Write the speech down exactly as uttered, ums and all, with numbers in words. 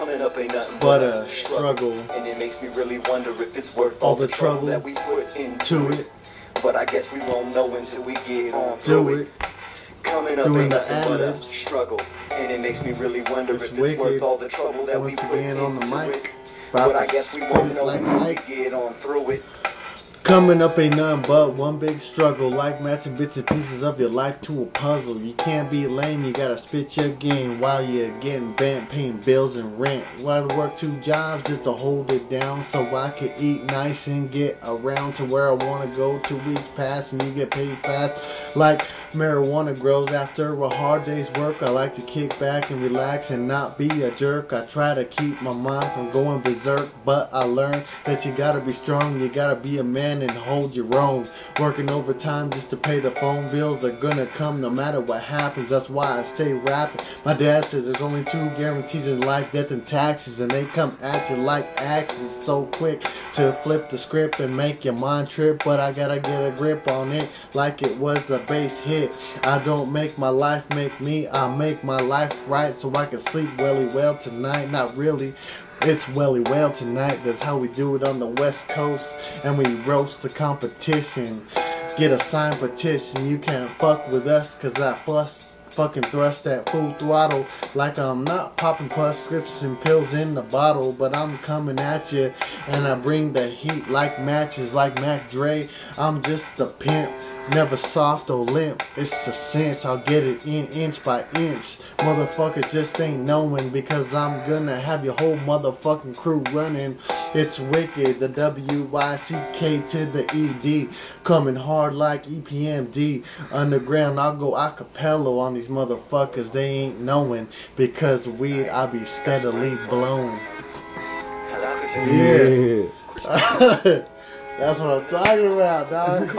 Coming up ain't nothing but a struggle, and it makes me really wonder if it's worth all the trouble that we put into it. But I guess we won't know until we get on through it. Coming up ain't nothing but a struggle, and it makes me really wonder if it's worth all the trouble that we put into it. But I guess we won't know until we get on through it. Coming up ain't nothing but one big struggle, like matching bits and pieces of your life to a puzzle. You can't be lame, you gotta spit your game while you're getting bent, paying bills and rent. While I work two jobs just to hold it down so I can eat nice and get around to where I wanna go. Two weeks pass and you get paid fast like marijuana grows after a hard day's work. I like to kick back and relax and not be a jerk. I try to keep my mind from going berserk, but I learned that you gotta be strong, you gotta be a man and hold your own. Working overtime just to pay the phone bills are gonna come no matter what happens. That's why I stay rapping. My dad says there's only two guarantees in life, death and taxes, and they come at you like axes. So quick to flip the script and make your mind trip, but I gotta get a grip on it like it was a bass hit. I don't make my life make me, I make my life right so I can sleep welly well tonight. Not really, it's welly well tonight. That's how we do it on the West Coast, and we roast the competition. Get a signed petition, you can't fuck with us cause I bust fucking thrust that full throttle like I'm not popping prescription pills in the bottle, but I'm coming at you and I bring the heat like matches like Mac Dre. I'm just a pimp, never soft or limp. It's a cinch, I'll get it in inch by inch. Motherfucker just ain't knowing because I'm gonna have your whole motherfucking crew running. It's wicked, the W Y C K to the E D, coming hard like E P M D. Underground, I'll go acapella on these motherfuckers, they ain't knowing because weed I be steadily blowing. Yeah. That's what I'm talking about, dog.